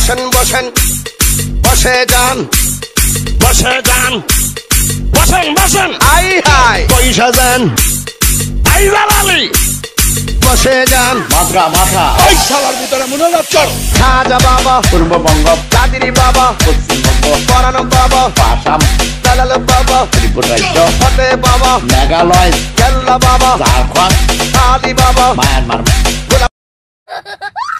বসেন বসেন বসে যান বসে যান বসেন বসেন আই হাই পয়সা যান আই লালি বসে যান মাথা মাথা ওই শালার ভিতরে মনোযোগ কর খাজা বাবা পূর্ববঙ্গ কাদিরি বাবা পশ্চিমবঙ্গ পরানো বাবা আসাম দালাল বাবা ত্রিপুরা রাজ্য ফতে বাবা মেঘালয় কেল্লা বাবা ঝাড়খণ্ড আলি বাবা মায়ানমার